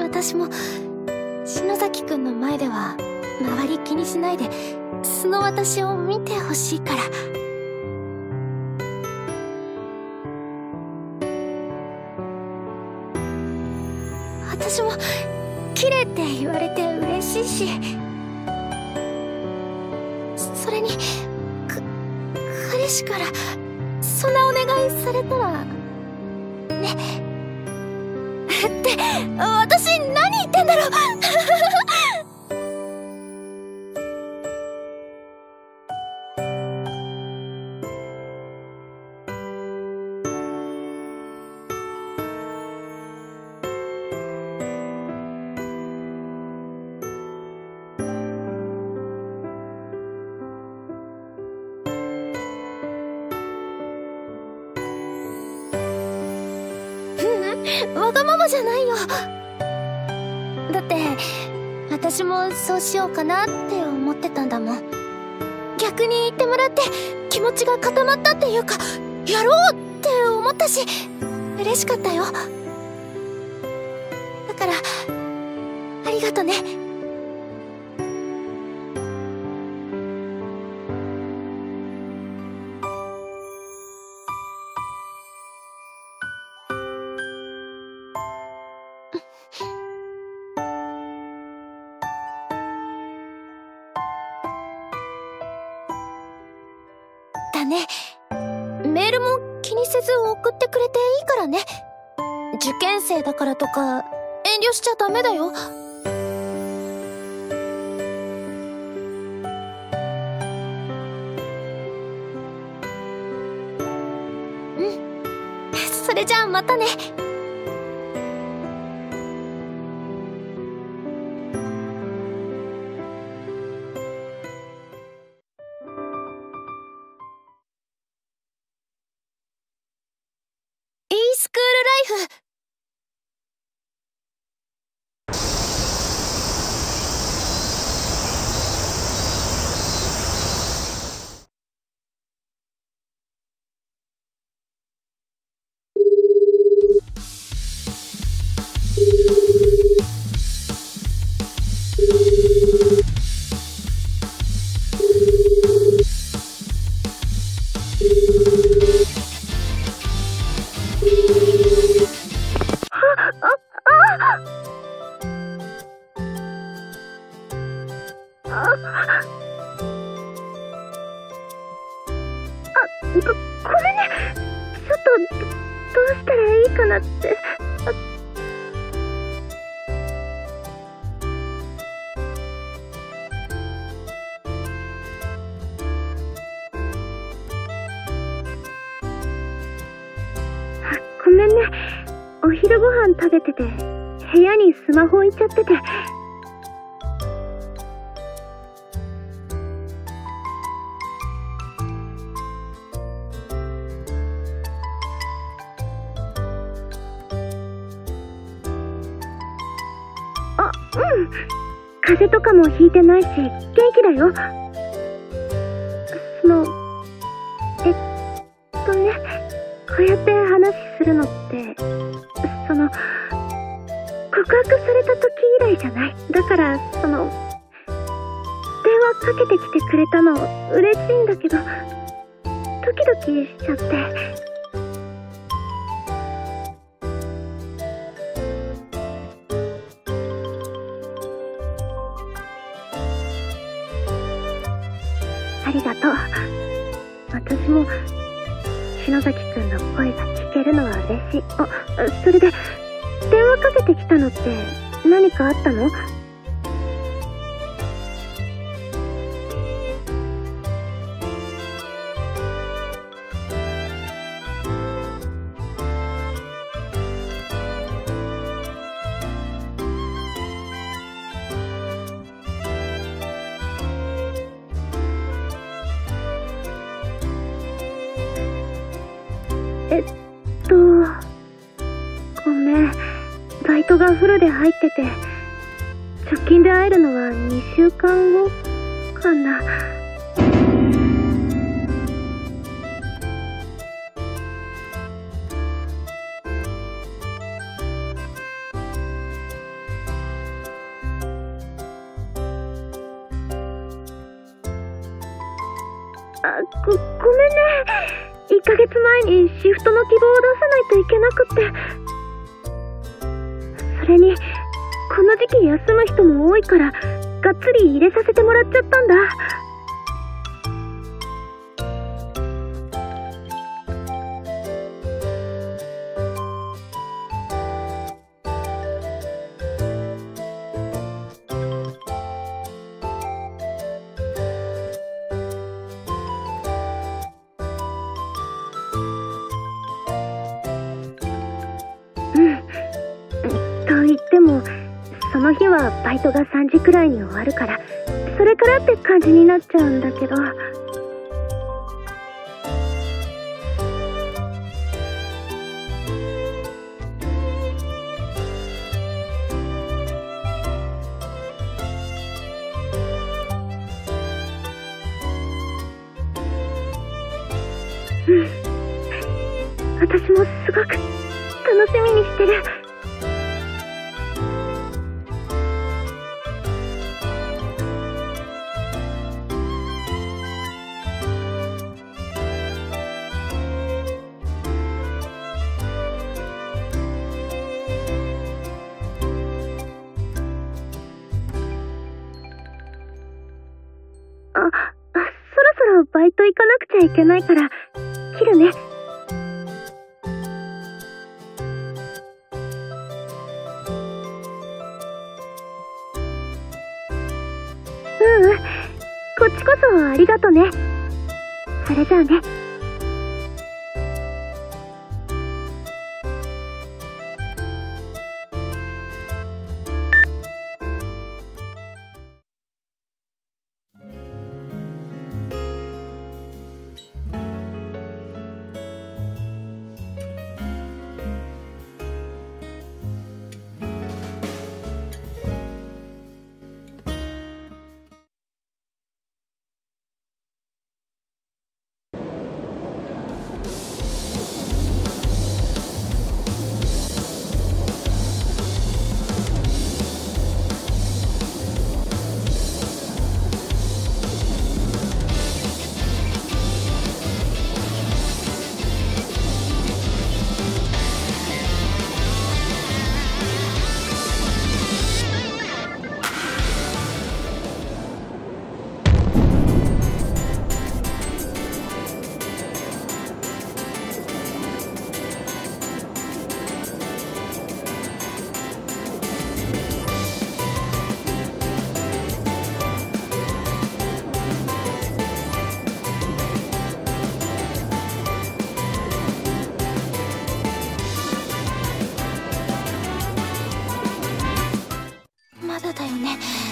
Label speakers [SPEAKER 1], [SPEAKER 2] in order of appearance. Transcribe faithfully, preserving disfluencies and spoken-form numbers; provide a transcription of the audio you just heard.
[SPEAKER 1] 私も篠崎くんの前では周り気にしないで素の私を見てほしいから。私も綺麗って言われて嬉しいし、それにか彼氏からそんなお願いされたらねって私何言ってんだろうわがままじゃないよ。だって私もそうしようかなって思ってたんだもん。逆に言ってもらって気持ちが固まったっていうか、やろうって思ったし嬉しかったよ。だからありがとね。だね。メールも気にせず送ってくれていいからね。受験生だからとか遠慮しちゃダメだよ。うん。それじゃあまたね。スクールライフ。
[SPEAKER 2] ご、ごめんね。ちょっと、ど、どうしたらいいかなって。あ、ごめんね。お昼ご飯食べてて、部屋にスマホ置いちゃってて。うん、風邪とかもひいてないし元気だよ。そのえっとね、こうやって話するのってその告白された時以来じゃない。だからその電話かけてきてくれたの嬉しいんだけど、ドキドキしちゃって。ありがとう。私も篠崎くんの声が聞けるのは嬉しい。あ、それで電話かけてきたのって何かあったの？えっと、ごめん。バイトがフルで入ってて、直近で会えるのはにしゅうかんごかな。 あ、ご、ごめんね。いっかげつまえにシフトの希望を出さないといけなくって。それに、この時期休む人も多いから、がっつり入れさせてもらっちゃったんだ。と言っても、その日はバイトがさんじくらいに終わるから、それからって感じになっちゃうんだけど。うん、私もすごく楽しみにしてる。あ、そろそろバイト行かなくちゃいけないから、切るね。ううん、こっちこそありがとね。それじゃあね。
[SPEAKER 1] まだだよね。